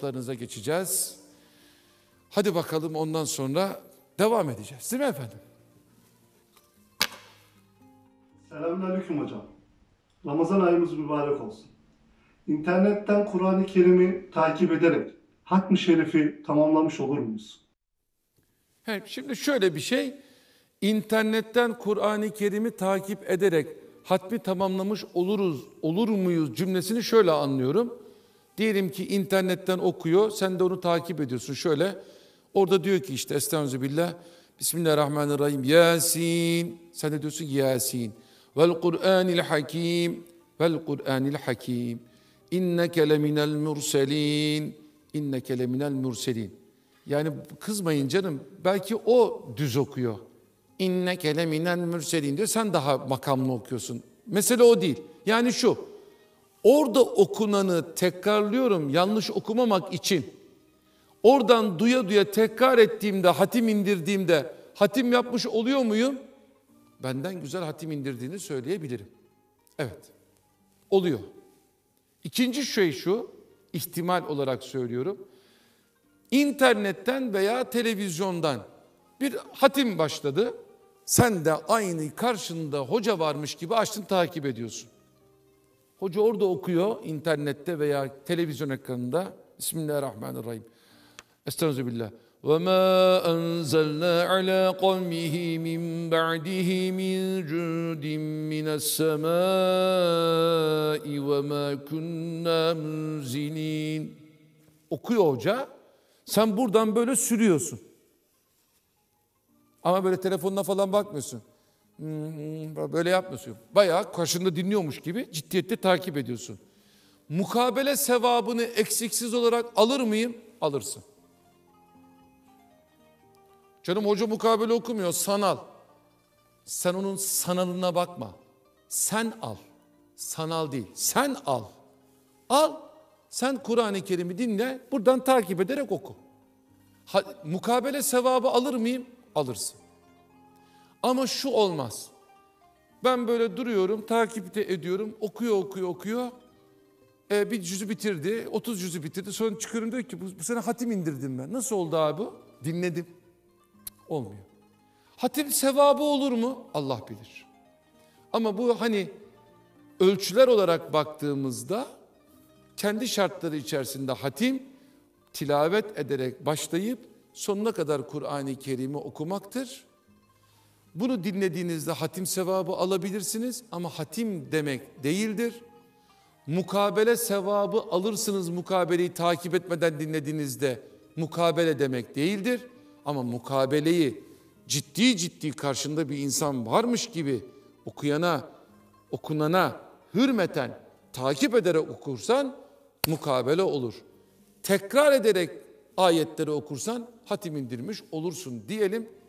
kitaplarınıza geçeceğiz. Hadi bakalım, ondan sonra devam edeceğiz. Değil mi efendim? Selamünaleyküm hocam. Ramazan ayımız mübarek olsun. İnternetten Kur'an-ı Kerim'i takip ederek Hatm-ı Şerif'i tamamlamış olur muyuz? Evet, şimdi şöyle bir şey, internetten Kur'an-ı Kerim'i takip ederek hatmi tamamlamış olur muyuz cümlesini şöyle anlıyorum. Diyelim ki internetten okuyor, sen de onu takip ediyorsun şöyle. Orada diyor ki işte Estağfirullah, Bismillahirrahmanirrahim, Yasin. Sen de diyorsun Yasin. Vel Kur'anil Hakim, vel Kur'anil Hakim. İnneke leminel murselin, inneke leminel murselin. Yani kızmayın canım, belki o düz okuyor. İnneke leminel murselin diyor, sen daha makamlı okuyorsun. Mesele o değil. Yani şu, orada okunanı tekrarlıyorum yanlış okumamak için. Oradan duya duya tekrar ettiğimde, hatim indirdiğimde hatim yapmış oluyor muyum? Benden güzel hatim indirdiğini söyleyebilirim. Evet, oluyor. İkinci şey şu, ihtimal olarak söylüyorum. İnternetten veya televizyondan bir hatim başladı. Sen de aynı karşında hoca varmış gibi açtın, takip ediyorsun. Hoca orada okuyor internette veya televizyon ekranında. Bismillahirrahmanirrahim. Estağfirullah. وَمَا أَنْزَلْنَا عَلَى قَوْمِهِ مِنْ بَعْدِهِ مِنْ جُودٍ مِنَ السَّمَاءِ وَمَا كُنَّا مُنْزِلِينَ. Okuyor hoca. Sen buradan böyle sürüyorsun. Ama böyle telefonuna falan bakmıyorsun. Böyle yapmıyorsun. Bayağı karşında dinliyormuş gibi ciddiyetle takip ediyorsun. Mukabele sevabını eksiksiz olarak alır mıyım? Alırsın. Canım hoca mukabele okumuyor, sanal. Sen onun sanalına bakma. Sen al. Sanal değil. Sen al. Al. Sen Kur'an-ı Kerim'i dinle, buradan takip ederek oku. Mukabele sevabı alır mıyım? Alırsın. Ama şu olmaz. Ben böyle duruyorum, takip ediyorum, okuyor. Bir cüzü bitirdi, 30 cüzü bitirdi. Sonra çıkıyorum, diyor ki bu sene hatim indirdim ben. Nasıl oldu abi bu? Dinledim. Olmuyor. Hatim sevabı olur mu? Allah bilir. Ama bu hani ölçüler olarak baktığımızda kendi şartları içerisinde hatim tilavet ederek başlayıp sonuna kadar Kur'an-ı Kerim'i okumaktır. Bunu dinlediğinizde hatim sevabı alabilirsiniz ama hatim demek değildir. Mukabele sevabı alırsınız mukabeleyi takip etmeden dinlediğinizde, mukabele demek değildir. Ama mukabeleyi ciddi karşında bir insan varmış gibi okunana hürmeten takip ederek okursan mukabele olur. Tekrar ederek ayetleri okursan hatim indirmiş olursun diyelim.